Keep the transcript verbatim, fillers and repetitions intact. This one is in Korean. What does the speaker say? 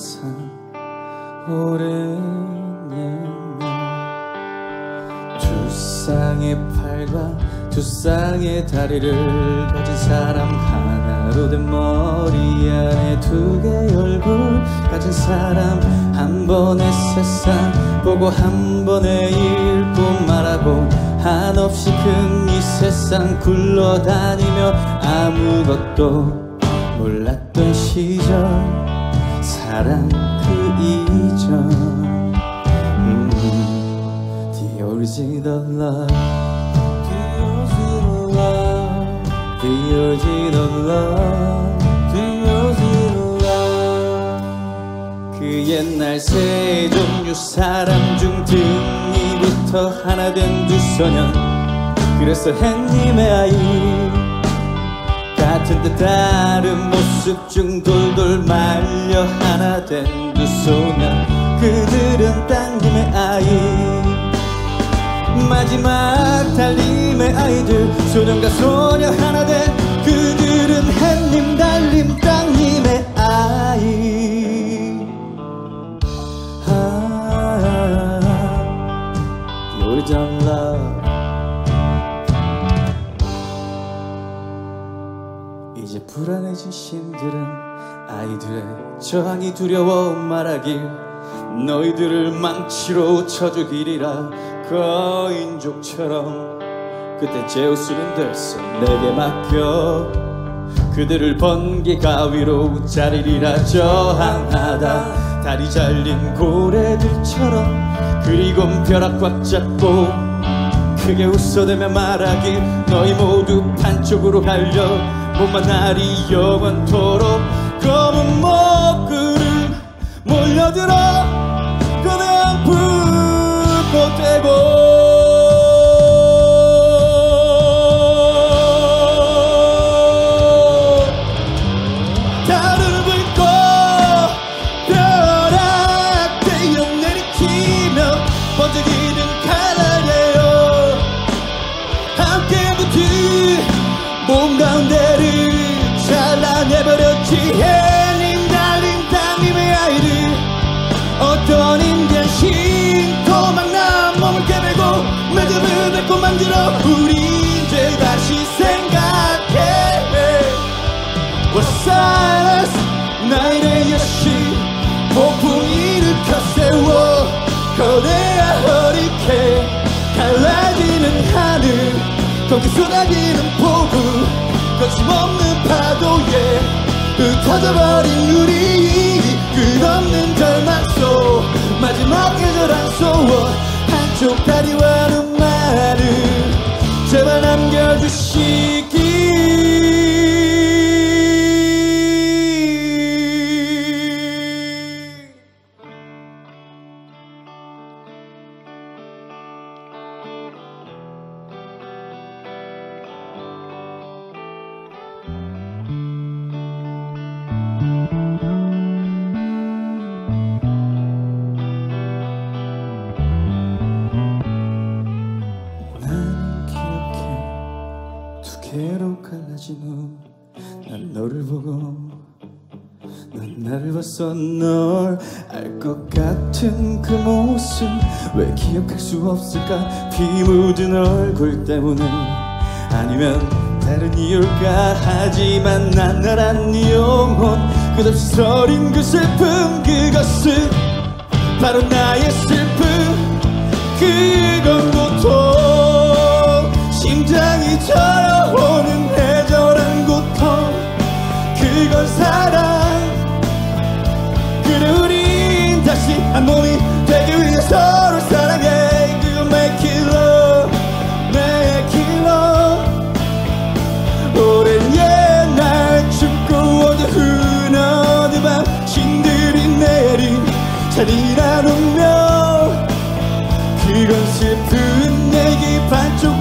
산 오랜 옛날 두 쌍의 팔과 두 쌍의 다리를 가진 사람, 하나로 된 머리 안에 두 개의 얼굴 가진 사람, 한 번의 세상 보고 한 번의 읽고 말하고 한없이 큰 이 세상 굴러다니며 아무것도 몰랐던 시절, 사랑 그 이전. 음, The original love, The original love, The original love, The original love. 그 옛날 세 종류 사람 중 등이부터 하나 된 두 소년, 그래서 햇님의 아이 같은 듯 다른 모습 중 돌돌 말려 하나 된 두 소년, 그들은 땅님의 아이, 마지막 달님의 아이들. 소년과 소녀 하나 된 그들은 햇님 달님 땅님의 아이. 아, The original love. 이제 불안해진 신들은 아이들의 저항이 두려워 말하길, 너희들을 망치로 쳐주기리라. 거인족처럼 그때 제우스는 됐어 내게 맡겨, 그들을 번개 가위로 자르리라. 저항하다 다리 잘린 고래들처럼, 그리고 벼락 꽉 잡고 크게 웃어대며 말하길, 너희 모두 반쪽으로 갈려 몸만 날이 영원토록. 검은 먹구름 몰려들어 거대한 불꽃 되고, 달을 붉고 벼락 대형 내리키며 번쩍이는 칼날이에요. 함께 붙은 몸 가운데를 잘라내버렸지. 햇님 달린 땅님의 아이들, 어떤 인간신 도망난 몸을 깨매고 매듭을 뱉고 만들어. 우리 이제 다시 생각해. 워사이러스 나일의 여신 폭풍 일으켜 세워, 거대한 허리케인 갈라지는 하늘, 거기 쏟아지는 폭우, 거침없는 파도에 흩어져버린 우리 끝없는 절망 속 마지막 계절한 소원, 한쪽 다리와 눈만을 제발 남겨주시길. 개로 갈라진 후 난 너를 보고, 넌 나를 봤어. 널 알 것 같은 그 모습 왜 기억할 수 없을까? 피 묻은 얼굴 때문에 아니면 다른 이유일까? 하지만 난 나란 네 영혼, 끝없이 서린 그 슬픔, 그것은 바로 나의 슬픔. 그건 고통, 심장이 저려오는 애절한 고통, 그건 사랑. 그래 우린 다시 한 몸이 되기 위해 서로 사랑해. 그건 make it love, make it love. 오랜 옛날 춥고 어제 흐느는 밤 신들이 내린 잔인한 운명, 그건 슬픈 얘기 반쪽